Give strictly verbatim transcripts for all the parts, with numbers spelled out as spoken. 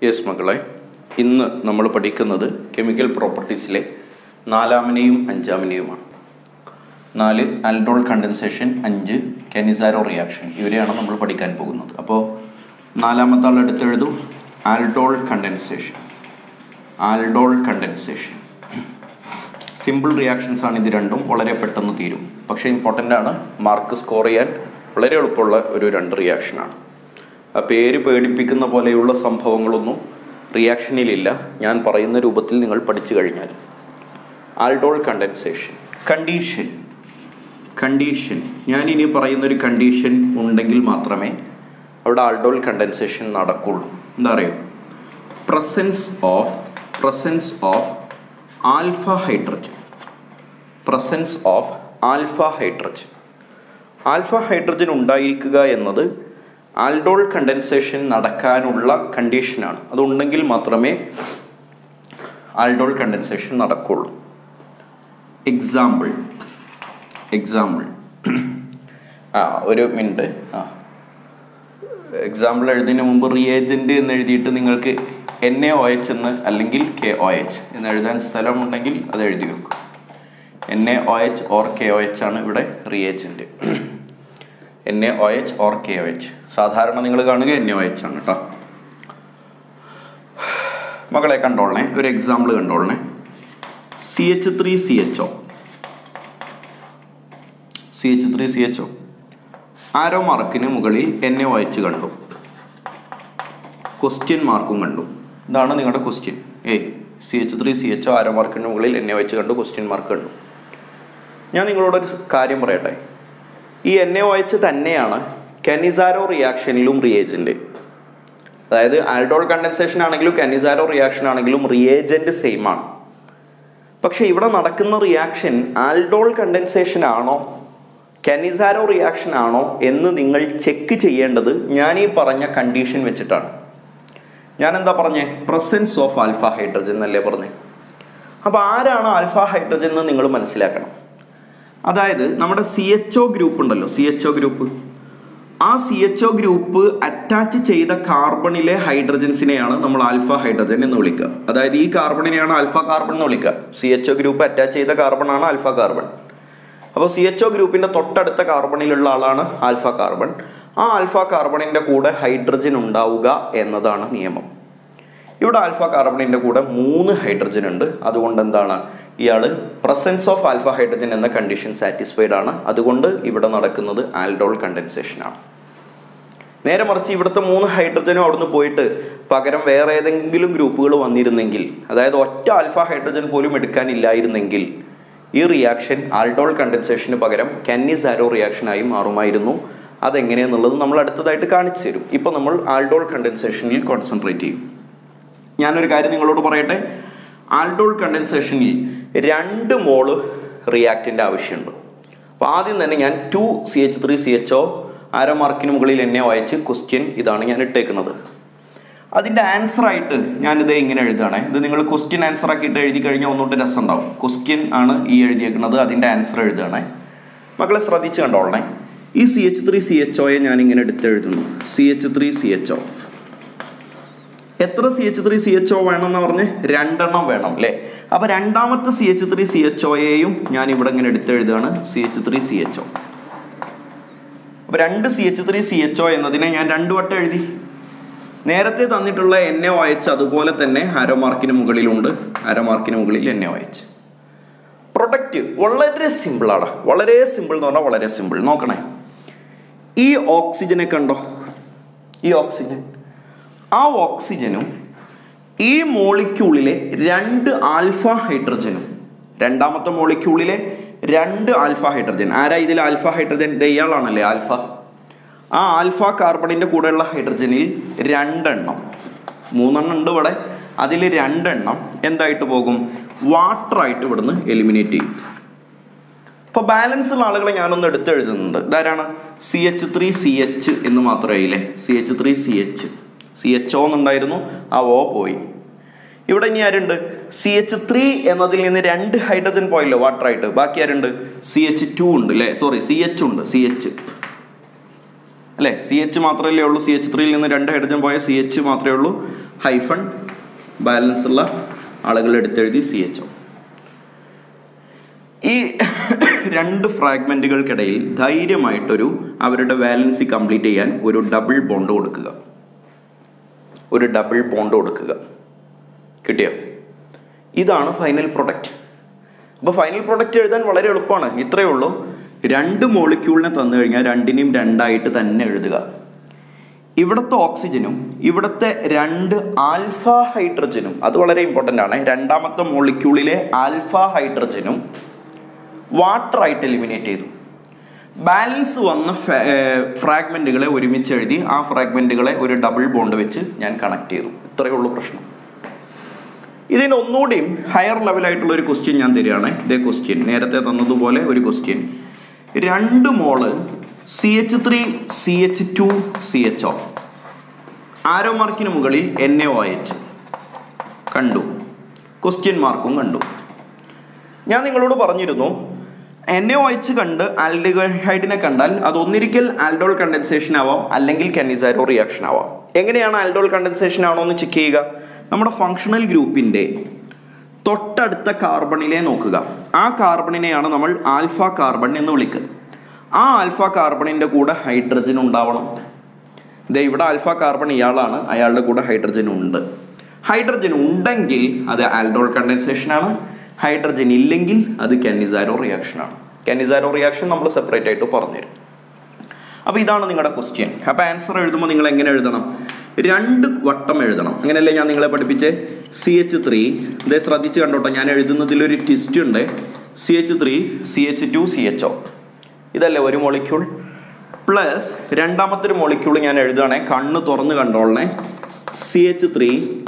Yes മക്കളെ, ഇന്ന് നമ്മൾ പഠിക്കുന്നത് കെമിക്കൽ പ്രോപ്പർട്ടീസിലെ നാലാമനെയും അഞ്ചാമനെയുമാണ്. നാല് ആൽഡോൾ കണ്ടൻസേഷൻ, അഞ്ച് കാനിസാരോ റിയാക്ഷൻ. ഇവരെയാണ് നമ്മൾ പഠിക്കാൻ പോകുന്നത്. അപ്പോൾ നാലാമത്തെ ആൾ എടുത്തെഴുതും aldol condensation. Aldol condensation simple reactions ആണ് ഇത് രണ്ടും, വളരെ പെട്ടെന്ന് തീരും. പക്ഷേ ഇമ്പോർട്ടൻ്റ് ആണ്, മാർക്ക് സ്കോർ ചെയ്യാൻ വളരെ എളുപ്പമുള്ള ഒരു രണ്ട് റിയാക്ഷനാണ്. ആ പേര് പേടിപ്പിക്കുന്ന പോലെയുള്ള സംഭവങ്ങളൊന്നും റിയാക്ഷനിലില്ല. ഞാൻ പറയുന്ന രൂപത്തിൽ നിങ്ങൾ പഠിച്ചു കഴിഞ്ഞാൽ. ആൽഡോൾ കണ്ടൻസേഷൻ കണ്ടീഷൻ കണ്ടീഷൻ ഞാൻ ഇനി പറയുന്നൊരു കണ്ടീഷൻ ഉണ്ടെങ്കിൽ മാത്രമേ അവിടെ ആൽഡോൾ കണ്ടൻസേഷൻ നടക്കുള്ളൂ. എന്താ അറിയോ? Presence of presence of alpha hydrogen presence of alpha hydrogen alpha hydrogen ഉണ്ടായിരിക്കുക എന്നത് ആൽഡോൾ കണ്ടൻസേഷൻ നടക്കാനുള്ള കണ്ടീഷനാണ്. അതുണ്ടെങ്കിൽ മാത്രമേ ആൽഡോൾ കണ്ടൻസേഷൻ നടക്കുള്ളൂ. എക്സാമ്പിൾ എക്സാമ്പിൾ ആ ഒരു മിനിറ്റ് ആ എക്സാമ്പിൾ എഴുതുന്നതിന് മുമ്പ് റിയേജൻറ്റ് എന്ന് എഴുതിയിട്ട് നിങ്ങൾക്ക് എൻ എ ഒ എച്ച് എന്ന് അല്ലെങ്കിൽ കെ ഒ എച്ച് എന്ന് എഴുതാൻ സ്ഥലമുണ്ടെങ്കിൽ അത് എഴുതി വെക്കും. N A O H or K O H ആണ് ഇവിടെ reagent. N A O H or K O H. സാധാരണ നിങ്ങൾ കാണുക എൻ എ ഒ എച്ച് ആണ് കേട്ടോ. മകളെ കണ്ടോളണേ, ഒരു എക്സാമ്പിൾ കണ്ടോളണേ. C H three C H O C H three C H O arrow മാർക്കിന് മുകളിൽ എൻ എ ഒ എച്ച് കണ്ടു, ക്വസ്റ്റ്യൻ മാർക്കും കണ്ടു. ഇതാണ് നിങ്ങളുടെ ക്വസ്റ്റ്യൻ. ഏയ് C H three C H O arrow മാർക്കിന് മുകളിൽ എൻ എ ഒ എച്ച് കണ്ടു, ക്വസ്റ്റ്യൻ മാർക്ക് കണ്ടു. ഞാൻ നിങ്ങളോടൊരു കാര്യം പറയട്ടെ. ഈ എൻ എ ഒ എച്ച് തന്നെയാണ് കാനിസാരോ റിയാക്ഷനിലും റിയേജൻറ്റ്. അതായത് ആൽഡോൾ കണ്ടൻസേഷൻ ആണെങ്കിലും കാനിസാരോ റിയാക്ഷൻ ആണെങ്കിലും റിയേജൻറ്റ് സെയിം ആണ്. പക്ഷേ ഇവിടെ നടക്കുന്ന റിയാക്ഷൻ ആൽഡോൾ കണ്ടൻസേഷൻ ആണോ കാനിസാരോ റിയാക്ഷൻ ആണോ എന്ന് നിങ്ങൾ ചെക്ക് ചെയ്യേണ്ടത് ഞാൻ ഈ പറഞ്ഞ കണ്ടീഷൻ വെച്ചിട്ടാണ്. ഞാൻ എന്താ പറഞ്ഞേ? പ്രസൻസ് ഓഫ് ആൽഫ ഹൈഡ്രജൻ എന്നല്ലേ പറഞ്ഞേ. അപ്പോൾ ആരാണ് ആൽഫ ഹൈഡ്രജൻ എന്ന് നിങ്ങൾ മനസ്സിലാക്കണം. അതായത് നമ്മുടെ സി എച്ച് ഒ ഗ്രൂപ്പ് ഉണ്ടല്ലോ, സി എച്ച് ഒ ഗ്രൂപ്പ്, ആ C H O group attach ചെയ്ത കാർബണിലെ ഹൈഡ്രജൻസിനെയാണ് നമ്മൾ ആൽഫ ഹൈഡ്രജൻ എന്ന് വിളിക്കുക. അതായത് ഈ കാർബണിനെയാണ് ആൽഫ കാർബൺ എന്ന് വിളിക്കുക. C H O group attach ചെയ്ത കാർബണാണ് ആൽഫ കാർബൺ. അപ്പോൾ സി എച്ച് ഒ ഗ്രൂപ്പിൻ്റെ തൊട്ടടുത്ത കാർബണിലുള്ള ആളാണ് ആൽഫ കാർബൺ. ആ ആൽഫ കാർബണിൻ്റെ കൂടെ ഹൈഡ്രജൻ ഉണ്ടാവുക എന്നതാണ് നിയമം. ഇവിടെ ആൽഫ കാർബണിൻ്റെ കൂടെ മൂന്ന് ഹൈഡ്രജൻ ഉണ്ട്. അതുകൊണ്ട് എന്താണ്, ഇയാൾ പ്രസൻസ് ഓഫ് ആൽഫ ഹൈഡ്രജൻ എന്ന കണ്ടീഷൻ സാറ്റിസ്ഫൈഡ് ആണ്. അതുകൊണ്ട് ഇവിടെ നടക്കുന്നത് ആൽഡോൾ കണ്ടൻസേഷൻ ആണ്. നേരെ മറിച്ച് ഇവിടുത്തെ മൂന്ന് ഹൈഡ്രജനും അവിടുന്ന് പോയിട്ട് പകരം വേറെ ഏതെങ്കിലും ഗ്രൂപ്പുകൾ വന്നിരുന്നെങ്കിൽ, അതായത് ഒറ്റ ആൽഫ ഹൈഡ്രജൻ പോലും എടുക്കാനില്ലായിരുന്നെങ്കിൽ, ഈ റിയാക്ഷൻ ആൽഡോൾ കണ്ടൻസേഷന് പകരം കാനിസാരോ റിയാക്ഷനായി മാറുമായിരുന്നു. അതെങ്ങനെയെന്നുള്ളത് നമ്മൾ അടുത്തതായിട്ട് കാണിച്ചു തരും. ഇപ്പോൾ നമ്മൾ ആൽഡോൾ കണ്ടൻസേഷനിൽ കോൺസെൻട്രേറ്റ് ചെയ്യും. ഞാനൊരു കാര്യം നിങ്ങളോട് പറയട്ടെ. ആൽഡോൾ കണ്ടൻസേഷനിൽ രണ്ട് മോള് റിയാക്റ്റിൻ്റെ ആവശ്യമുണ്ട്. അപ്പോൾ ആദ്യം തന്നെ ഞാൻ two C H three C H O അര മാർക്കിന് മുകളിൽ എന്നെ വായിച്ച് ക്വസ്റ്റ്യൻ ഇതാണ് ഞാൻ ഇട്ടേക്കുന്നത്. അതിൻ്റെ ആൻസറായിട്ട് ഞാനിത് ഇങ്ങനെ എഴുതുകയാണ്. ഇത് നിങ്ങൾ ക്വസ്റ്റ്യൻ ആൻസർ ആക്കിയിട്ട് എഴുതി കഴിഞ്ഞാൽ ഒന്നുകൂടെ രസം ഉണ്ടാവും. ക്വസ്റ്റ്യൻ ആണ് ഈ എഴുതിയേക്കുന്നത്, അതിൻ്റെ ആൻസർ എഴുതുകയാണ്. മക്കളെ ശ്രദ്ധിച്ച് കണ്ടോളണേ. ഈ C H three C H ഒയെ ഞാൻ ഇങ്ങനെ എടുത്തെഴുതുന്നു. C H three C H O എത്ര C H three C H O വേണമെന്ന് പറഞ്ഞ് രണ്ടെണ്ണം വേണം അല്ലേ? അപ്പോൾ രണ്ടാമത്തെ C H three C H ഒയെയും ഞാൻ ഇവിടെ ഇങ്ങനെ എടുത്തെഴുതുകയാണ്. C H three C H O. അപ്പോൾ രണ്ട് C H three C H O എന്നതിനെ ഞാൻ രണ്ടു വട്ടം എഴുതി. നേരത്തെ തന്നിട്ടുള്ള എൻ എ ഒ എച്ച് അതുപോലെ തന്നെ അരമാർക്കിന് മുകളിലുണ്ട്. അരമാർക്കിന് മുകളിൽ N A O H. Product വളരെ സിമ്പിളാണ്. വളരെ സിമ്പിൾ എന്ന് പറഞ്ഞാൽ വളരെ സിമ്പിൾ. നോക്കണേ, ഈ ഓക്സിജനെ കണ്ടോ? ഈ ഓക്സിജൻ, ആ ഓക്സിജനും ഈ മോളിക്യൂളിലെ രണ്ട് ആൽഫ ഹൈഡ്രജനും, രണ്ടാമത്തെ മോളിക്യൂളിലെ രണ്ട് ആൽഫ ഹൈഡ്രജൻ, ആരാ ഇതിൽ ആൽഫ ഹൈഡ്രജൻ? ഇയാളാണല്ലേ ആൽഫ. ആ ആൽഫ കാർബണിൻ്റെ കൂടെയുള്ള ഹൈഡ്രജനിൽ രണ്ടെണ്ണം, മൂന്നെണ്ണം ഉണ്ട് ഇവിടെ, അതിൽ രണ്ടെണ്ണം എന്തായിട്ട് പോകും? വാട്ടറായിട്ട് ഇവിടുന്ന് എലിമിനേറ്റ് ചെയ്യും. അപ്പോൾ ബാലൻസ് ഉള്ള ആളുകളെ ഞാനൊന്ന് എടുത്തെഴുതുന്നുണ്ട്. ഇതാരാണ്? C H three C H എന്ന് മാത്രമേ ഇല്ലേ? C H three C H C H O എന്നുണ്ടായിരുന്നു, ആ ഓ പോയി. ഇവിടെ ഇനി ആരുണ്ട്? സി എച്ച് ത്രീ എന്നതിൽ നിന്ന് രണ്ട് ഹൈഡ്രജൻ പോയല്ലോ വാട്ടറായിട്ട്. ബാക്കി ആരുണ്ട്? സി എച്ച് ടു ഉണ്ട് അല്ലേ? സോറി, സി എച്ച് ഉണ്ട്. സി എച്ച് അല്ലേ? സി എച്ച് മാത്രമല്ലേ ഉള്ളൂ. സി എച്ച് ത്രീയിൽ നിന്ന് രണ്ട് ഹൈഡ്രജൻ പോയ സി എച്ച് മാത്രമേ ഉള്ളൂ. ഹൈഫൺ ബാലൻസ് ഉള്ള ആളുകൾ എടുത്തെഴുതി സി എച്ച് ഒ. ഈ രണ്ട് ഫ്രാഗ്മെൻറ്റുകൾക്കിടയിൽ ധൈര്യമായിട്ടൊരു അവരുടെ വാലൻസി കംപ്ലീറ്റ് ചെയ്യാൻ ഒരു ഡബിൾ ബോണ്ട് കൊടുക്കുക. ഒരു ഡബിൾ ബോണ്ട് കൊടുക്കുക. കിട്ടിയോ? ഇതാണ് ഫൈനൽ പ്രൊഡക്റ്റ്. അപ്പോൾ ഫൈനൽ പ്രൊഡക്റ്റ് എഴുതാൻ വളരെ എളുപ്പമാണ്. ഇത്രയേ ഉള്ളൂ. രണ്ട് മോളിക്യൂളിനെ തന്നു കഴിഞ്ഞാൽ രണ്ടിനെയും രണ്ടായിട്ട് തന്നെ എഴുതുക. ഇവിടുത്തെ ഓക്സിജനും ഇവിടുത്തെ രണ്ട് ആൽഫ ഹൈഡ്രജനും, അത് വളരെ ഇമ്പോർട്ടൻ്റ് ആണ്. രണ്ടാമത്തെ മോളിക്യൂളിലെ ആൽഫ ഹൈഡ്രജനും വാട്ടറായിട്ട് എലിമിനേറ്റ് ചെയ്തു. ബാലൻസ് വന്ന ഫ്രാഗ്മെൻറ്റുകളെ ഒരുമിച്ച് എഴുതി ആ ഫ്രാഗ്മെൻറ്റുകളെ ഒരു ഡബിൾ ബോണ്ട് വെച്ച് ഞാൻ കണക്ട് ചെയ്തു. ഇത്രയേ ഉള്ളൂ പ്രശ്നം. ഇതിന് ഒന്നുകൂടിയും ഹയർ ലെവലായിട്ടുള്ള ഒരു ക്വസ്റ്റ്യൻ ഞാൻ തരികയാണ്. ഇതേ ക്വസ്റ്റ്യൻ നേരത്തെ തന്നതുപോലെ ഒരു ക്വസ്റ്റ്യൻ. രണ്ട് mole C H three C H two C H O, arrow മാർക്കിന് മുകളിൽ എൻ എ ഒ എച്ച് കണ്ടു, ക്വസ്റ്റ്യൻ മാർക്കും കണ്ടു. ഞാൻ നിങ്ങളോട് പറഞ്ഞിരുന്നു എൻ എ ഒ എച്ച് കണ്ട് ആൽഡിഹൈഡിനെ കണ്ടാൽ അത് ഒന്നിരിക്കൽ ആൽഡോൾ കണ്ടൻസേഷൻ ആവാം, അല്ലെങ്കിൽ കെനിസാരോ റിയാക്ഷൻ ആവാം. എങ്ങനെയാണ് ആൽഡോൾ കണ്ടൻസേഷൻ ആണോ എന്ന് ചെക്ക് ചെയ്യുക? നമ്മുടെ ഫങ്ഷണൽ ഗ്രൂപ്പിൻ്റെ തൊട്ടടുത്ത കാർബണിലെ നോക്കുക. ആ കാർബണിനെയാണ് നമ്മൾ ആൽഫ കാർബൺ എന്ന് വിളിക്കുക. ആ ആൽഫ കാർബണിൻ്റെ കൂടെ ഹൈഡ്രജൻ ഉണ്ടാവണം. ദേ ഇവിടെ ആൽഫ കാർബൺ ഇയാളാണ്, അയാളുടെ കൂടെ ഹൈഡ്രജൻ ഉണ്ട്. ഹൈഡ്രജൻ ഉണ്ടെങ്കിൽ അത് ആൽഡോൾ കണ്ടൻസേഷനാണ്. ഹൈഡ്രജൻ ഇല്ലെങ്കിൽ അത് കെനിസാരോ റിയാക്ഷനാണ്. കെനിസാരോ റിയാക്ഷൻ നമ്മൾ സെപ്പറേറ്റ് ആയിട്ട് പറഞ്ഞുതരും. അപ്പോൾ ഇതാണ് നിങ്ങളുടെ ക്വസ്റ്റ്യൻ. അപ്പോൾ ആൻസർ എഴുതുമ്പോൾ നിങ്ങൾ എങ്ങനെ എഴുതണം? രണ്ട് വട്ടം എഴുതണം. അങ്ങനെയല്ലേ ഞാൻ നിങ്ങളെ പഠിപ്പിച്ചേ? സി എച്ച് ത്രീ, ഇതേ ശ്രദ്ധിച്ച് കണ്ടോട്ടെ, ഞാൻ എഴുതുന്നതിലൊരു ട്വിസ്റ്റ് ഉണ്ട്. C H three C H two C H O, ഇതല്ലേ ഒരു മോളിക്യൂൾ. പ്ലസ് രണ്ടാമത്തെ ഒരു മോളിക്യൂൾ ഞാൻ എഴുതുകയാണെ, കണ്ണ് തുറന്ന് കണ്ടോളണേ. C H three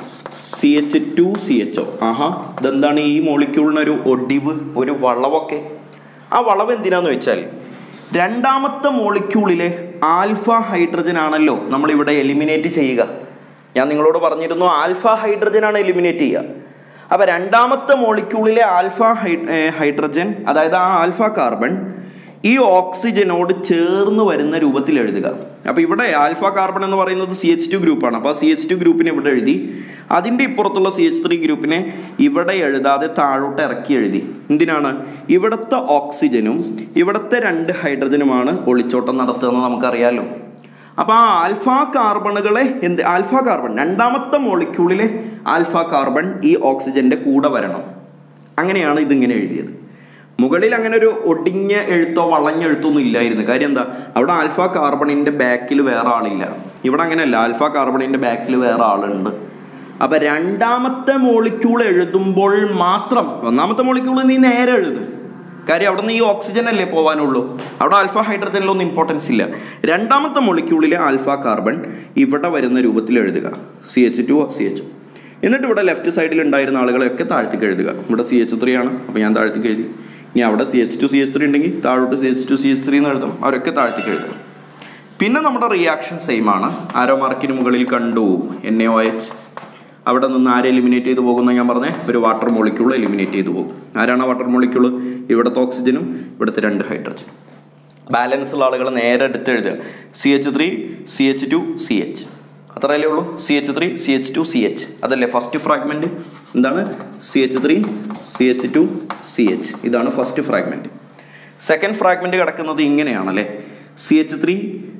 C H two C H O. ആഹാ, ഇതെന്താണ് ഈ മോളിക്യൂളിനൊരു ഒടിവ്, ഒരു വളവൊക്കെ? ആ വളവ് എന്തിനാന്ന് വെച്ചാൽ രണ്ടാമത്തെ മോളിക്യൂളിലെ ആൽഫ ഹൈഡ്രജൻ ആണല്ലോ നമ്മളിവിടെ എലിമിനേറ്റ് ചെയ്യുക. ഞാൻ നിങ്ങളോട് പറഞ്ഞിരുന്നു ആൽഫ ഹൈഡ്രജൻ ആണ് എലിമിനേറ്റ് ചെയ്യുക. അപ്പോൾ രണ്ടാമത്തെ മോളിക്യൂളിലെ ആൽഫ ഹൈഡ്രജൻ, അതായത് ആ ആൽഫ കാർബൺ ഈ ഓക്സിജനോട് ചേർന്ന് വരുന്ന രൂപത്തിൽ എഴുതുക. അപ്പോൾ ഇവിടെ ആൽഫ കാർബൺ എന്ന് പറയുന്നത് സി എച്ച് ടു ഗ്രൂപ്പാണ്. അപ്പോൾ ആ സി എച്ച് ടു ഗ്രൂപ്പിനെ ഇവിടെ എഴുതി, അതിൻ്റെ ഇപ്പുറത്തുള്ള സി എച്ച് ത്രീ ഗ്രൂപ്പിനെ ഇവിടെ എഴുതാതെ താഴോട്ട് ഇറക്കി എഴുതി. എന്തിനാണ്? ഇവിടുത്തെ ഓക്സിജനും ഇവിടുത്തെ രണ്ട് ഹൈഡ്രജനുമാണ് ഒളിച്ചോട്ടം നടത്തുകയെന്ന് നമുക്കറിയാമല്ലോ. അപ്പോൾ ആ ആൽഫ കാർബണുകളെ എന്ത് ആൽഫ കാർബൺ രണ്ടാമത്തെ മോളിക്യൂളിലെ ആൽഫ കാർബൺ ഈ ഓക്സിജൻ്റെ കൂടെ വരണം. അങ്ങനെയാണ് ഇതിങ്ങനെ എഴുതിയത്. മുകളിൽ അങ്ങനെ ഒരു ഒടിഞ്ഞ എഴുത്തോ വളഞ്ഞ എഴുത്തോ ഒന്നും ഇല്ലായിരുന്നു. കാര്യം എന്താ? അവിടെ ആൽഫ കാർബണിൻ്റെ ബാക്കിൽ വേറെ ആളില്ല. ഇവിടെ അങ്ങനെയല്ല, ആൽഫ കാർബണിൻ്റെ ബാക്കിൽ വേറെ ആളുണ്ട്. അപ്പം രണ്ടാമത്തെ മോളിക്യൂൾ എഴുതുമ്പോൾ മാത്രം, ഒന്നാമത്തെ മോളിക്യൂൾ നീ നേരെ എഴുത്. കാര്യം അവിടെ നിന്ന് ഈ ഓക്സിജൻ അല്ലേ പോകാനുള്ളൂ. അവിടെ ആൽഫ ഹൈഡ്രജനിലൊന്നും ഇമ്പോർട്ടൻസ് ഇല്ല. രണ്ടാമത്തെ മോളിക്യൂളിലെ ആൽഫ കാർബൺ ഇവിടെ വരുന്ന രൂപത്തിൽ എഴുതുക, C H two C H. എന്നിട്ട് ഇവിടെ ലെഫ്റ്റ് സൈഡിൽ ഉണ്ടായിരുന്ന ആളുകളെയൊക്കെ താഴ്ത്തിക്ക് എഴുതുക. ഇവിടെ സി എച്ച് ത്രീ ആണ്, അപ്പോൾ ഞാൻ താഴ്ത്തിക്ക് എഴുതി. ഇനി അവിടെ C H two C H three ഉണ്ടെങ്കിൽ താഴോട്ട് C H two C H three എന്ന് എഴുതണം. അവരൊക്കെ താഴ്ത്തിക്ക് എഴുതണം. പിന്നെ നമ്മുടെ റിയാക്ഷൻ സെയിം ആണ്. ആരോ മാർക്കിന് മുകളിൽ കണ്ടു എൻ എ ഒ എച്ച്. അവിടെ നിന്ന് ആരെ എലിമിനേറ്റ് ചെയ്ത് പോകുന്ന ഞാൻ പറഞ്ഞേ, ഒരു വാട്ടർ മോളിക്യൂൾ എലിമിനേറ്റ് ചെയ്ത് പോകും. ആരാണ് വാട്ടർ മോളിക്യൂൾ? ഇവിടുത്തെ ഓക്സിജനും ഇവിടുത്തെ രണ്ട് ഹൈഡ്രജനും. ബാലൻസ് ഉള്ള ആളുകൾ നേരെ എടുത്ത് എഴുതുക, C H three C H two C H. അത്രയല്ലേ ഉള്ളൂ. C H three C H two C H, അതല്ലേ ഫസ്റ്റ് ഫ്രാഗ്മെൻറ്റ്. എന്താണ്? C H three C H two C H, ഇതാണ് ഫസ്റ്റ് ഫ്രാഗ്മെൻറ്റ്. സെക്കൻഡ് ഫ്രാഗ്മെൻറ്റ് കിടക്കുന്നത് ഇങ്ങനെയാണല്ലേ, C H three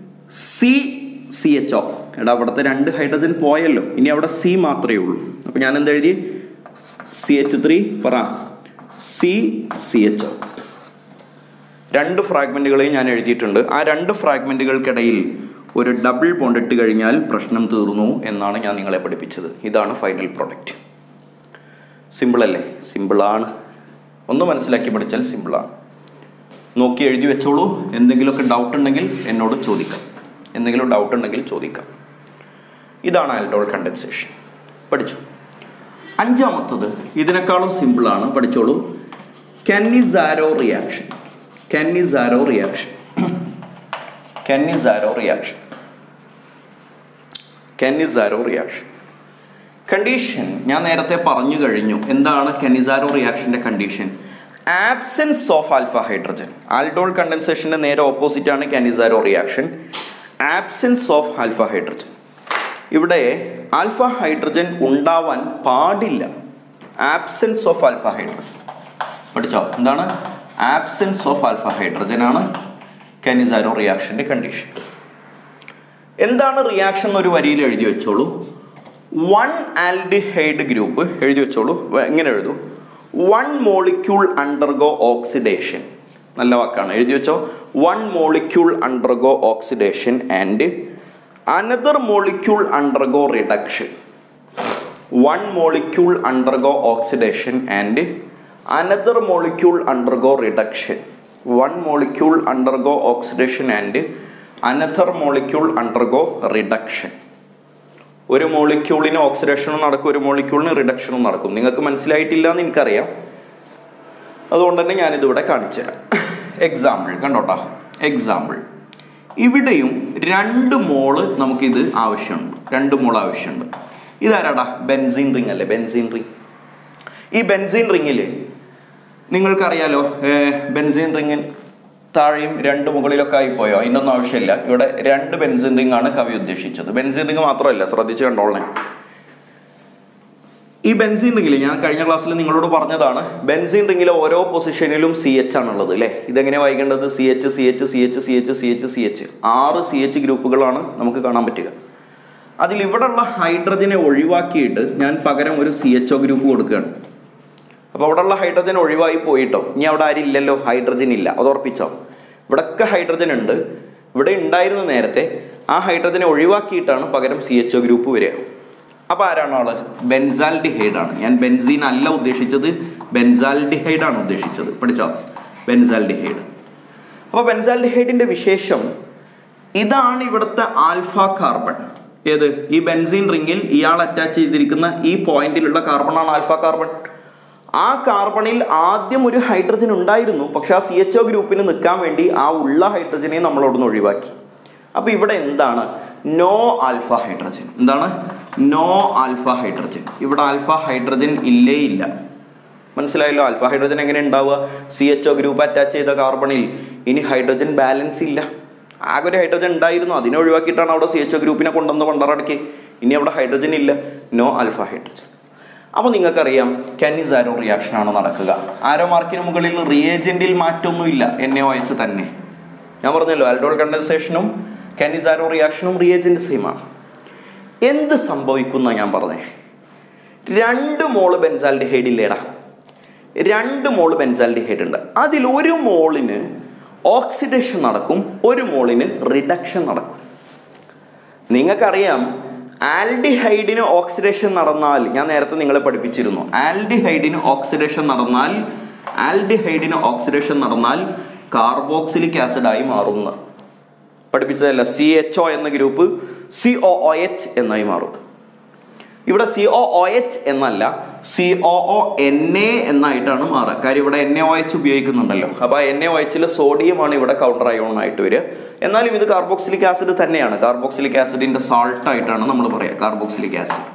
C C H O. എടാ അവിടുത്തെ രണ്ട് ഹൈഡ്രജൻ പോയല്ലോ, ഇനി അവിടെ സി മാത്രമേ ഉള്ളൂ. അപ്പോൾ ഞാൻ എന്താ എഴുതി? സി എച്ച് ത്രീ പറ സി സി എച്ച് ഒ. രണ്ട് ഫ്രാഗ്മെൻറ്റുകളെയും ഞാൻ എഴുതിയിട്ടുണ്ട്. ആ രണ്ട് ഫ്രാഗ്മെൻറ്റുകൾക്കിടയിൽ ഒരു ഡബിൾ ബോണ്ട് ഇട്ട് കഴിഞ്ഞാൽ പ്രശ്നം തീർന്നു എന്നാണ് ഞാൻ നിങ്ങളെ പഠിപ്പിച്ചത്. ഇതാണ് ഫൈനൽ പ്രോഡക്റ്റ്. സിമ്പിളല്ലേ? സിമ്പിളാണ്. ഒന്ന് മനസ്സിലാക്കി പഠിച്ചാൽ സിമ്പിളാണ്. നോക്കി എഴുതി വെച്ചോളൂ. എന്തെങ്കിലുമൊക്കെ ഡൗട്ട് ഉണ്ടെങ്കിൽ എന്നോട് ചോദിക്കാം. എന്തെങ്കിലും ഡൗട്ട് ഉണ്ടെങ്കിൽ ചോദിക്കാം. ഇതാണ് ആൽഡോൾ കണ്ടൻസേഷൻ. പഠിച്ചു. അഞ്ചാമത്തത് ഇതിനേക്കാളും സിമ്പിളാണ്. പഠിച്ചോളൂ. Cannizzaro reaction. Cannizzaro reaction Cannizzaro reaction Cannizzaro reaction condition ഞാൻ നേരത്തെ പറഞ്ഞു കഴിഞ്ഞു. എന്താണ് കെനിസാരോ റിയാക്ഷൻ്റെ condition? Absence of alpha hydrogen. Aldol കണ്ടൻസേഷൻ്റെ നേരെ ഓപ്പോസിറ്റ് ആണ് Cannizzaro reaction. Absence of alpha hydrogen. ഇവിടെ ആൽഫ ഹൈഡ്രജൻ ഉണ്ടാവാൻ പാടില്ല. ആബ്സെൻസ് ഓഫ് ആൽഫ ഹൈഡ്രജൻ പഠിച്ചോ? എന്താണ് ആബ്സെൻസ് ഓഫ് ആൽഫ ഹൈഡ്രജൻ ആണ് കാനിസാരോ റിയാക്ഷന്റെ കണ്ടീഷൻ. എന്താണ് റിയാക്ഷൻ എന്നൊരു വരിയിൽ എഴുതി വെച്ചോളൂ. വൺ ആൽഡിഹൈഡ് ഗ്രൂപ്പ് എഴുതി വെച്ചോളൂ. എങ്ങനെ എഴുതൂ? One molecule undergo oxidation. നല്ല വാക്കാണ്, എഴുതി വെച്ചോ. One molecule undergo oxidation and another molecule undergo reduction. One molecule undergo oxidation and another molecule undergo reduction. One molecule undergo oxidation and another molecule undergo reduction. ഒരു മോളിക്യൂളിന് ഓക്സിഡേഷനും നടക്കും, ഒരു മോളിക്യൂളിന് റിഡക്ഷനും നടക്കും. നിങ്ങൾക്ക് മനസ്സിലായിട്ടില്ല എന്ന് എനിക്കറിയാം, അതുകൊണ്ട് തന്നെ ഞാനിതിവിടെ കാണിച്ചു തരാം. എക്സാമ്പിൾ കണ്ടോട്ടാ. എക്സാമ്പിൾ ഇവിടെയും രണ്ട് മോള് നമുക്കിത് ആവശ്യമുണ്ട്. രണ്ട് മോൾ ആവശ്യമുണ്ട്. ഇതാരാടാ? ബെൻസീൻ റിംഗ് അല്ലേ? Benzene ring. ഈ ബെൻസീൻ റിങ്ങിൽ നിങ്ങൾക്കറിയാലോ, ബെൻസീൻ റിങ്ങിൻ താഴെയും രണ്ട് മുകളിലൊക്കെ ആയിപ്പോയോ? അതിനൊന്നും ആവശ്യമില്ല. ഇവിടെ രണ്ട് ബെൻസീൻ റിംഗ് ആണ് കവി ഉദ്ദേശിച്ചത്. ബെൻസീൻ റിംഗ് മാത്രമല്ല, ശ്രദ്ധിച്ച് കണ്ടോളേ. ഈ ബെൻസീൻ റിംഗിൽ ഞാൻ കഴിഞ്ഞ ക്ലാസ്സിൽ നിങ്ങളോട് പറഞ്ഞതാണ്, ബെൻസീൻ റിംഗിലെ ഓരോ പൊസിഷനിലും സി എച്ച് ആണുള്ളത് അല്ലേ? ഇതെങ്ങനെ വായിക്കേണ്ടത്? C H C H C H C H C H C H ആറ് സി എച്ച് ഗ്രൂപ്പുകളാണ് നമുക്ക് കാണാൻ പറ്റുക. അതിൽ ഇവിടെയുള്ള ഹൈഡ്രജനെ ഒഴിവാക്കിയിട്ട് ഞാൻ പകരം ഒരു സി എച്ച് ഒ ഗ്രൂപ്പ് കൊടുക്കുകയാണ്. അപ്പോൾ അവിടെയുള്ള ഹൈഡ്രജൻ ഒഴിവായി പോയിട്ടോ. ഇനി അവിടെ ആരും ഇല്ലല്ലോ, ഹൈഡ്രജൻ ഇല്ല. അത് ഉറപ്പിച്ചോ? ഇവിടെയൊക്കെ ഹൈഡ്രജൻ ഉണ്ട്. ഇവിടെ ഉണ്ടായിരുന്ന നേരത്തെ ആ ഹൈഡ്രജനെ ഒഴിവാക്കിയിട്ടാണ് പകരം സി എച്ച് ഒ ഗ്രൂപ്പ് വരിക. അപ്പോൾ ആരാണ് ആള്? ബെൻസാൽഡിഹൈഡ് ആണ്. ഞാൻ ബെൻസീൻ അല്ല ഉദ്ദേശിച്ചത്, ബെൻസാൽഡിഹൈഡ് ആണ് ഉദ്ദേശിച്ചത്. പഠിച്ചോ? ബെൻസാൽഡിഹൈഡ്. അപ്പോൾ ബെൻസാൽഡിഹൈഡിന്റെ വിശേഷം ഇതാണ്. ഇവിടുത്തെ ആൽഫ കാർബൺ ഏത്? ഈ ബെൻസീൻ റിംഗിൽ ഇയാൾ അറ്റാച്ച് ചെയ്തിരിക്കുന്ന ഈ പോയിന്റിലുള്ള കാർബണാണ് ആൽഫ കാർബൺ. ആ കാർബണിൽ ആദ്യം ഒരു ഹൈഡ്രജൻ ഉണ്ടായിരുന്നു, പക്ഷെ ആ സി എച്ച് ഒ ഗ്രൂപ്പിന് നിൽക്കാൻ വേണ്ടി ആ ഉള്ള ഹൈഡ്രജനെ നമ്മൾ അവിടുന്ന് ഒഴിവാക്കി. അപ്പൊ ഇവിടെ എന്താണ്? No alpha hydrogen. എന്താണ്? No alpha hydrogen. ഇവിടെ ആൽഫ ഹൈഡ്രജൻ ഇല്ലേ ഇല്ല. മനസ്സിലായല്ലോ? ആൽഫ ഹൈഡ്രജൻ എങ്ങനെ ഉണ്ടാവുക? C H O group attach ചെയ്ത കാർബണിൽ ഇനി ഹൈഡ്രജൻ ബാലൻസ് ഇല്ല. ആകെ ഒരു ഹൈഡ്രജൻ ഉണ്ടായിരുന്നു, അതിനെ ഒഴിവാക്കിയിട്ടാണ് അവിടെ സി എച്ച് ഒ ഗ്രൂപ്പിനെ കൊണ്ടുവന്ന് പണ്ടറടക്കി. ഇനി അവിടെ ഹൈഡ്രജൻ ഇല്ല. No alpha hydrogen. അപ്പോൾ നിങ്ങൾക്കറിയാം കാനിസാരോ റിയാക്ഷൻ ആണ് നടക്കുക. ആരോ മാർക്കിന് മുകളിൽ റിയേജന്റിൽ മാറ്റമൊന്നുമില്ല, എന്നെ വായിച്ച് തന്നെ. ഞാൻ പറഞ്ഞല്ലോ, ആൽഡോൾ കണ്ടൻസേഷനും കാനിസാരോ റിയാക്ഷനും റിയേജന്റ് സെയിം ആണ്. എന്ത് സംഭവിക്കുന്ന ഞാൻ പറഞ്ഞേ? രണ്ട് മോള് ബെൻസാൽഡിഹൈഡ് ഇല്ലേടാ? രണ്ട് മോള് ബെൻസാൽഡിഹൈഡ് ഉണ്ട്. അതിൽ ഒരു മോളിന് ഓക്സിഡേഷൻ നടക്കും, ഒരു മോളിന് റിഡക്ഷൻ നടക്കും. നിങ്ങൾക്കറിയാം, ആൽഡിഹൈഡിന് ഓക്സിഡേഷൻ നടന്നാൽ, ഞാൻ നേരത്തെ നിങ്ങളെ പഠിപ്പിച്ചിരുന്നു, ആൽഡിഹൈഡിന് ഓക്സിഡേഷൻ നടന്നാൽ ആൽഡിഹൈഡിന് ഓക്സിഡേഷൻ നടന്നാൽ കാർബോക്സിലിക് ആസിഡായി മാറുന്ന പഠിപ്പിച്ചതല്ല. സി എച്ച് ഒ എന്ന group C O O H എന്നായി മാറും. ഇവിടെ സി ഒ ഒ എച്ച് എന്നല്ല, C O O N A എന്നായിട്ടാണ് മാറുക. കാര്യം ഇവിടെ എൻ എ ഒ എച്ച് ഉപയോഗിക്കുന്നുണ്ടല്ലോ. അപ്പോൾ എൻ എ ഒ എച്ചിൽ സോഡിയമാണ് ഇവിടെ കൗണ്ടർ അയോൺ ആയിട്ട് വരിക. എന്നാലും ഇത് കാർബോക്സിലിക് ആസിഡ് തന്നെയാണ്. കാർബോക്സിലിക് ആസിഡിന്റെ സാൾട്ട് ആയിട്ടാണ് നമ്മൾ പറയുക കാർബോക്സിലിക് ആസിഡ്.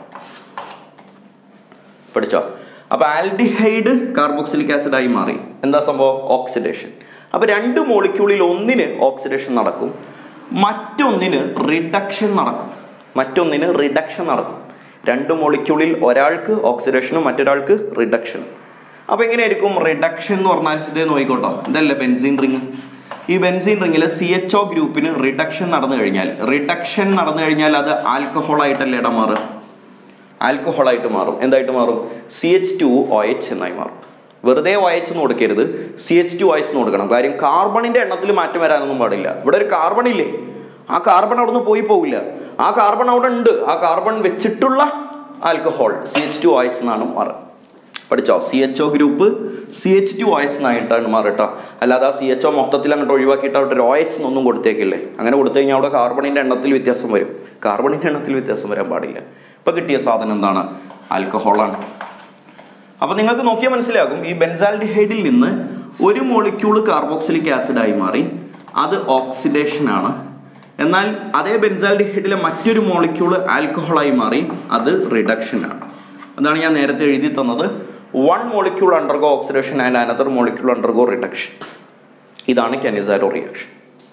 പഠിച്ചോ? അപ്പൊ ആൽഡിഹൈഡ് കാർബോക്സിലിക് ആസിഡായി മാറി. എന്താ സംഭവം? ഓക്സിഡേഷൻ. അപ്പൊ രണ്ട് മോളിക്യൂളിൽ ഒന്നിന് ഓക്സിഡേഷൻ നടക്കും, മറ്റൊന്നിന് റിഡക്ഷൻ നടക്കും. മറ്റൊന്നിന് റിഡക്ഷൻ നടക്കും. രണ്ട് മോളിക്യൂളിൽ ഒരാൾക്ക് ഓക്സിഡേഷനും മറ്റൊരാൾക്ക് റിഡക്ഷനും. അപ്പൊ എങ്ങനെയായിരിക്കും റിഡക്ഷൻ എന്ന് പറഞ്ഞാൽ? ഇതേ നോക്കിക്കോട്ടോ, ഇതല്ലേ ബെൻസീൻ റിംഗ്. ഈ ബെൻസീൻ റിംഗിലെ സി എച്ച് ഒ ഗ്രൂപ്പിന് റിഡക്ഷൻ നടന്നു കഴിഞ്ഞാൽ റിഡക്ഷൻ നടന്നു കഴിഞ്ഞാൽ അത് ആൽക്കഹോൾ ആയിട്ടല്ലേ ഇടം മാറുക? ആൽക്കഹോൾ ആയിട്ട് മാറും. എന്തായിട്ട് മാറും? C H two O H എന്നായി മാറും. വെറുതെ ഒ എച്ച് എന്ന് കൊടുക്കരുത്, C H two O H എന്ന് കൊടുക്കണം. കാര്യം കാർബണിന്റെ എണ്ണത്തിൽ മാറ്റം വരാനൊന്നും പാടില്ല. ഇവിടെ ഒരു കാർബൺ ഇല്ലേ, ആ കാർബൺ അവിടെ നിന്ന് പോയി പോവില്ല. ആ കാർബൺ അവിടെ ഉണ്ട്. ആ കാർബൺ വെച്ചിട്ടുള്ള alcohol C H two O H എന്നാണ് മാറുക. പഠിച്ചോ? C H O group C H two O H എന്നായിട്ടാണ് മാറട്ടോ. അല്ലാതെ ആ സി എച്ച് ഒ മൊത്തത്തിൽ അങ്ങോട്ട് ഒഴിവാക്കിയിട്ട് അവിടെ ഒരു ഒ എച്ച് എന്നൊന്നും കൊടുത്തേക്കില്ലേ. അങ്ങനെ കൊടുത്തു കഴിഞ്ഞാൽ അവിടെ കാർബണിന്റെ എണ്ണത്തിൽ വ്യത്യാസം വരും. കാർബണിന്റെ എണ്ണത്തിൽ വ്യത്യാസം വരാൻ പാടില്ല. ഇപ്പൊ കിട്ടിയ സാധനം എന്താണ്? ആൽക്കഹോളാണ്. അപ്പൊ നിങ്ങൾക്ക് നോക്കിയാൽ മനസ്സിലാകും, ഈ ബെൻസാൽഡിഹൈഡിൽ നിന്ന് ഒരു മോളിക്യൂള് കാർബോക്സിലിക് ആസിഡായി മാറി, അത് ഓക്സിഡേഷൻ ആണ്. എന്നാൽ അതേ ബെൻസാൽഡിഹൈഡിലെ മറ്റൊരു മോളിക്യൂള് ആൽക്കഹോളായി മാറി, അത് റിഡക്ഷൻ ആണ്. അതാണ് ഞാൻ നേരത്തെ എഴുതി തന്നത്. One molecule undergo oxidation and another molecule undergo reduction. ഇതാണ് കാനിസാരോ റിയാക്ഷൻ.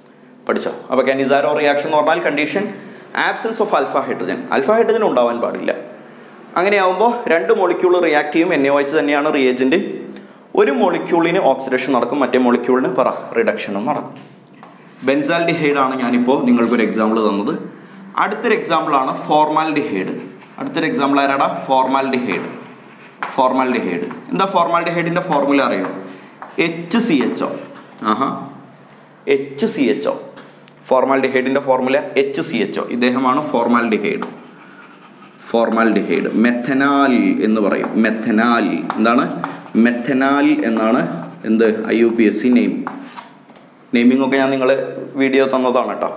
പഠിച്ചോ? അപ്പോൾ കാനിസാരോ റിയാക്ഷൻ എന്ന് പറഞ്ഞാൽ condition absence of alpha hydrogen. Alpha hydrogen ഉണ്ടാവാൻ പാടില്ല. അങ്ങനെയാവുമ്പോൾ രണ്ട് മോളിക്യൂൾ റിയാക്ട് ചെയ്യും. എൻ എ ഒ എച്ച് തന്നെയാണ് റിയേജൻറ്റ്. ഒരു മോളിക്യൂളിന് ഓക്സിഡേഷൻ നടക്കും, മറ്റേ മോളിക്യൂളിന് പറ റിഡക്ഷനും നടക്കും. ബെൻസാൽഡിഹൈഡ് ആണ് ഞാനിപ്പോൾ നിങ്ങൾക്കൊരു എക്സാമ്പിൾ തന്നത്. അടുത്തൊരു എക്സാമ്പിളാണ് ഫോർമാൽഡിഹൈഡ്. അടുത്തൊരു എക്സാമ്പിൾ ആരാടാ? ഫോർമാൽഡിഹൈഡ്. ഫോർമാൽഡിഹൈഡ് എന്താ? ഫോർമാൽഡിഹൈഡിൻ്റെ ഫോർമുല അറിയോ? H C H O. ആഹാ, എച്ച് സി എച്ച് ഒ. ഫോർമാൽഡിഹൈഡിൻ്റെ formula H C H O. ഇദ്ദേഹമാണ് ഫോർമാൽഡിഹൈഡ്. ഫോർമാൽഡിഹൈഡ് മെഥനാൽ എന്ന് പറയും. മെഥനാൽ എന്താണ്? മെഥനാൽ എന്നാണ് എന്ത് I U P S C name. Naming ഒക്കെ ഞാൻ നിങ്ങൾ വീഡിയോ തന്നതാണ് കേട്ടോ.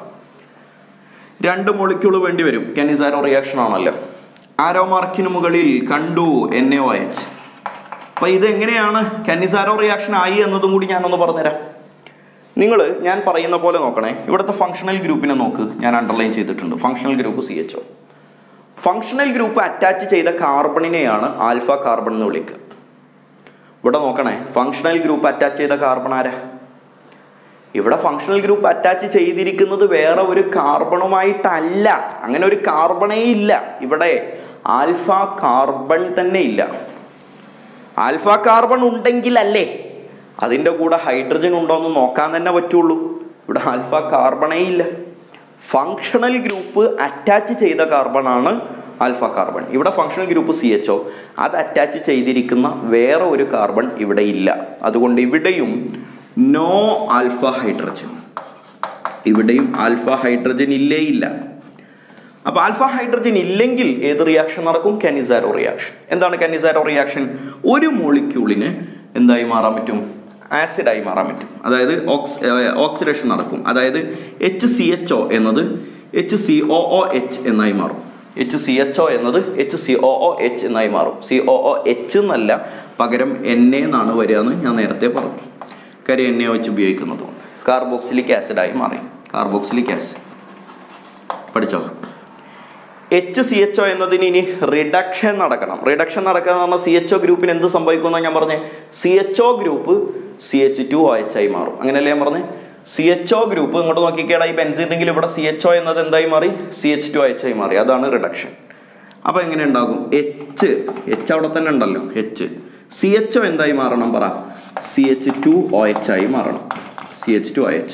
രണ്ട് മോളിക്യൂൾ വേണ്ടി വരും. കാനിസാരോ റിയാക്ഷൻ ആണല്ലോ. ആരോ മാർക്കിന് മുകളിൽ കണ്ടു എൻ എ ഒ എച്ച്. അപ്പോൾ ഇതെങ്ങനെയാണ് കാനിസാരോ റിയാക്ഷൻ ആയി എന്നതും കൂടി ഞാനൊന്ന് പറഞ്ഞുതരാം. നിങ്ങൾ ഞാൻ പറയുന്ന പോലെ നോക്കണേ. ഇവിടുത്തെ ഫങ്ഷണൽ ഗ്രൂപ്പിനെ നോക്ക്, ഞാൻ അണ്ടർലൈൻ ചെയ്തിട്ടുണ്ട്. Functional group C H O. Functional group attach ചെയ്ത കാർബണിനെയാണ് ആൽഫ കാർബൺ എന്ന് വിളിക്കുക. ഇവിടെ നോക്കണേ, ഫങ്ഷണൽ ഗ്രൂപ്പ് അറ്റാച്ച് ചെയ്ത കാർബൺ ആരാ? ഇവിടെ ഫങ്ഷണൽ ഗ്രൂപ്പ് അറ്റാച്ച് ചെയ്തിരിക്കുന്നത് വേറെ ഒരു കാർബണുമായിട്ടല്ല. അങ്ങനെ ഒരു കാർബണേ ഇല്ല. ഇവിടെ ആൽഫ കാർബൺ തന്നെ ഇല്ല. ആൽഫ കാർബൺ ഉണ്ടെങ്കിലല്ലേ അതിൻ്റെ കൂടെ ഹൈഡ്രജൻ ഉണ്ടോ എന്ന് നോക്കാൻ തന്നെ പറ്റുള്ളൂ. ഇവിടെ ആൽഫ കാർബണേ ഇല്ല. ഫങ്ഷണൽ ഗ്രൂപ്പ് അറ്റാച്ച് ചെയ്ത കാർബണാണ് ആൽഫ കാർബൺ. ഇവിടെ functional group C H O, അത് അറ്റാച്ച് ചെയ്തിരിക്കുന്ന വേറെ ഒരു കാർബൺ ഇവിടെ ഇല്ല. അതുകൊണ്ട് ഇവിടെയും നോ ആൽഫ ഹൈഡ്രജൻ. ഇവിടെയും ആൽഫ ഹൈഡ്രജൻ ഇല്ലേ ഇല്ല. അപ്പോൾ ആൽഫ ഹൈഡ്രജൻ ഇല്ലെങ്കിൽ ഏത് റിയാക്ഷൻ നടക്കും? Cannizzaro reaction. എന്താണ് കാനിസാരോ റിയാക്ഷൻ? ഒരു മോളിക്യൂളിന് എന്തായി മാറാൻ പറ്റും? ആസിഡായി മാറാൻ പറ്റും. അതായത് ഓക്സ് ഓക്സിഡേഷൻ നടക്കും. അതായത് എച്ച് സി എച്ച് ഒ എന്നത് H C O O H എന്നായി മാറും. എച്ച് സി എച്ച് ഒ എന്നത് H C O O H എന്നായി മാറും. സി ഒ ഒ എച്ച് എന്നല്ല, പകരം എൻ എ എന്നാണ് വരിക എന്ന് ഞാൻ നേരത്തെ പറഞ്ഞു. കാര്യം എൻ എ വെച്ച് ഉപയോഗിക്കുന്നത് കൊണ്ട് കാർബോക്സിലിക് ആസിഡായി മാറി. കാർബോക്സിലിക് ആസിഡ് പഠിച്ചോ? എച്ച് സി എച്ച് ഒ എന്നതിന് ഇനി റിഡക്ഷൻ നടക്കണം. റിഡക്ഷൻ നടക്കുക എന്ന് പറഞ്ഞാൽ സി എച്ച് ഒ ഗ്രൂപ്പിന് എന്ത് സംഭവിക്കുമെന്നാണ് ഞാൻ പറഞ്ഞത്? C H O group C H two O H ആയി മാറും. അങ്ങനെയല്ലേ ഞാൻ പറഞ്ഞത്? സി എച്ച് ഒ ഗ്രൂപ്പ് ഇങ്ങോട്ട് നോക്കിക്കേടാ, ഈ ബെൻസീനെങ്കിൽ ഇവിടെ സി എച്ച് ഒ എന്നത് എന്തായി മാറി? C H two O H ആയി മാറി. അതാണ് റിഡക്ഷൻ. അപ്പോൾ എങ്ങനെ ഉണ്ടാകും? എച്ച് എച്ച് അവിടെ തന്നെ ഉണ്ടല്ലോ. എച്ച് സി എച്ച് ഒ എന്തായി മാറണം പറ? C H two O H ആയി മാറണം. C H two O H.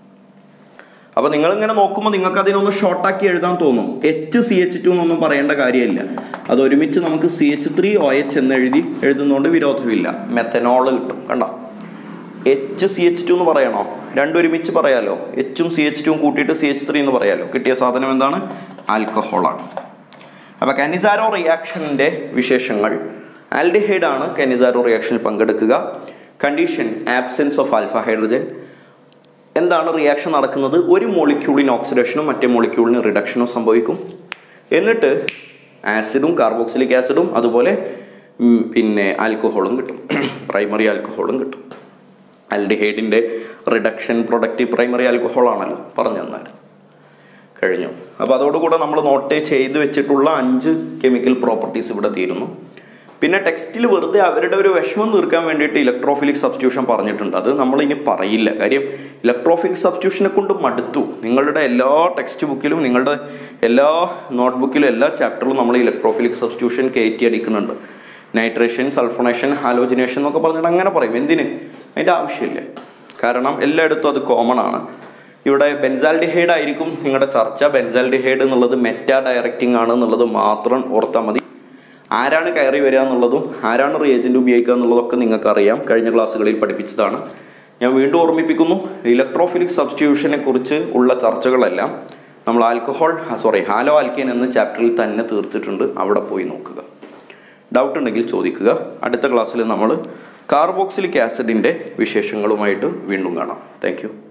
അപ്പോൾ നിങ്ങളിങ്ങനെ നോക്കുമ്പോൾ നിങ്ങൾക്ക് അതിനൊന്ന് ഷോർട്ടാക്കി എഴുതാൻ തോന്നും. എച്ച് സി എച്ച് ടു എന്നൊന്നും പറയേണ്ട കാര്യമില്ല. അത് ഒരുമിച്ച് നമുക്ക് C H three O H എന്ന് എഴുതി എഴുതുന്നതുകൊണ്ട് വിരോധമില്ല. മെത്തനോൾ കിട്ടും. കണ്ടോ? എച്ച് സി എച്ച് ടു എന്ന് പറയണോ? രണ്ടൊരുമിച്ച് പറയാലോ. എച്ചും സി എച്ച് ടുവും കൂട്ടിയിട്ട് സി എച്ച് ത്രീ എന്ന് പറയാലോ. കിട്ടിയ സാധനം എന്താണ്? ആൽക്കഹോളാണ്. അപ്പോൾ കാനിസാരോ റിയാക്ഷൻ്റെ വിശേഷങ്ങൾ. ആൽഡിഹൈഡ് ആണ് കാനിസാരോ റിയാക്ഷനിൽ പങ്കെടുക്കുക. Condition absence of alpha hydrogen. എന്താണ് റിയാക്ഷൻ നടക്കുന്നത്? ഒരു മോളിക്യൂളിന് ഓക്സിഡേഷനും മറ്റേ മോളിക്യൂളിന് റിഡക്ഷനും സംഭവിക്കും. എന്നിട്ട് ആസിഡും കാർബോക്സിലിക് ആസിഡും അതുപോലെ പിന്നെ ആൽക്കഹോളും കിട്ടും. പ്രൈമറി ആൽക്കഹോളും കിട്ടും. ആൽഡിഹൈഡിൻ്റെ റിഡക്ഷൻ പ്രൊഡക്റ്റ് പ്രൈമറി ആൽക്കഹോൾ ആണല്ലോ പറഞ്ഞു തന്നാൽ കഴിഞ്ഞു. അപ്പോൾ അതോടുകൂടെ നമ്മൾ നോട്ട് ചെയ്ത് വെച്ചിട്ടുള്ള അഞ്ച് കെമിക്കൽ പ്രോപ്പർട്ടീസ് ഇവിടെ തീരുന്നു. പിന്നെ ടെക്സ്റ്റിൽ വെറുതെ അവരുടെ ഒരു വിഷമം തീർക്കാൻ വേണ്ടിയിട്ട് ഇലക്ട്രോഫിലിക് സബ്സ്റ്റിറ്റ്യൂഷൻ പറഞ്ഞിട്ടുണ്ട്. അത് നമ്മളിനി പറയില്ല. കാര്യം ഇലക്ട്രോഫിലിക് സബ്സ്റ്റിറ്റ്യൂഷനെ കൊണ്ട് മടുത്തു. നിങ്ങളുടെ എല്ലാ ടെക്സ്റ്റ് ബുക്കിലും നിങ്ങളുടെ എല്ലാ നോട്ട് ബുക്കിലും എല്ലാ ചാപ്റ്ററിലും നമ്മൾ ഇലക്ട്രോഫിലിക് സബ്സ്റ്റിറ്റ്യൂഷൻ കയറ്റി അടിക്കുന്നുണ്ട്. നൈട്രേഷൻ, സൾഫോണേഷൻ, ഹാലോജിനേഷൻ എന്നൊക്കെ പറഞ്ഞിട്ട് അങ്ങനെ പറയും. എന്തിന്? അതിൻ്റെ ആവശ്യമില്ല. കാരണം എല്ലായിടത്തും അത് കോമൺ ആണ്. ഇവിടെ ബെൻസാൽഡിഹൈഡ് ആയിരിക്കും നിങ്ങളുടെ ചർച്ച. ബെൻസാൽഡിഹൈഡ് എന്നുള്ളത് മെറ്റാ ഡയറക്റ്റിംഗ് ആണ് എന്നുള്ളത് മാത്രം ഓർത്താൽ മതി. ആരാണ് കയറി വരിക എന്നുള്ളതും ആരാണ് റിയേജൻ്റ് ഉപയോഗിക്കുക എന്നുള്ളതൊക്കെ നിങ്ങൾക്കറിയാം. കഴിഞ്ഞ ക്ലാസ്സുകളിൽ പഠിപ്പിച്ചതാണ്. ഞാൻ വീണ്ടും ഓർമ്മിപ്പിക്കുന്നു, ഇലക്ട്രോഫിലിക് സബ്സ്റ്റിറ്റ്യൂഷനെ കുറിച്ച് ഉള്ള ചർച്ചകളെല്ലാം നമ്മൾ ആൽക്കഹോൾ സോറി ഹാലോ ആൽക്കീൻ എന്ന ചാപ്റ്ററിൽ തന്നെ തീർത്തിട്ടുണ്ട്. അവിടെ പോയി നോക്കുക. ഡൗട്ട് ഉണ്ടെങ്കിൽ ചോദിക്കുക. അടുത്ത ക്ലാസ്സിൽ നമ്മൾ കാർബോക്സിലിക് ആസിഡിൻ്റെ വിശേഷങ്ങളുമായിട്ട് വീണ്ടും കാണാം. Thank U.